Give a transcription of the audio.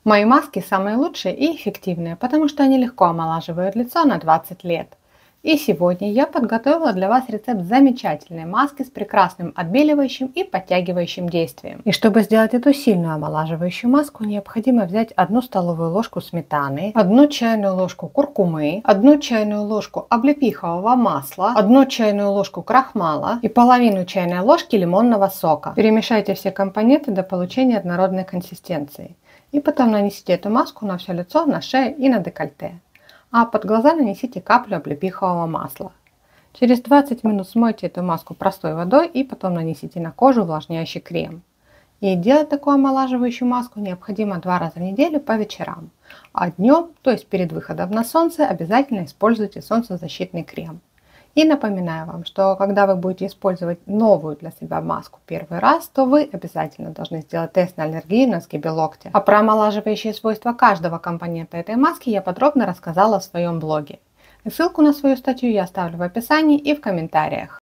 Мои маски самые лучшие и эффективные, потому что они легко омолаживают лицо на 20 лет. И сегодня я подготовила для вас рецепт замечательной маски с прекрасным отбеливающим и подтягивающим действием. И чтобы сделать эту сильную омолаживающую маску, необходимо взять 1 столовую ложку сметаны, 1 чайную ложку куркумы, 1 чайную ложку облепихового масла, 1 чайную ложку крахмала и половину чайной ложки лимонного сока. Перемешайте все компоненты до получения однородной консистенции. И потом нанесите эту маску на все лицо, на шею и на декольте. А под глаза нанесите каплю облепихового масла. Через 20 минут смойте эту маску простой водой и потом нанесите на кожу увлажняющий крем. И делать такую омолаживающую маску необходимо 2 раза в неделю по вечерам. А днем, то есть перед выходом на солнце, обязательно используйте солнцезащитный крем. И напоминаю вам, что когда вы будете использовать новую для себя маску первый раз, то вы обязательно должны сделать тест на аллергию на сгибе локтя. А про омолаживающие свойства каждого компонента этой маски я подробно рассказала в своем блоге. И ссылку на свою статью я оставлю в описании и в комментариях.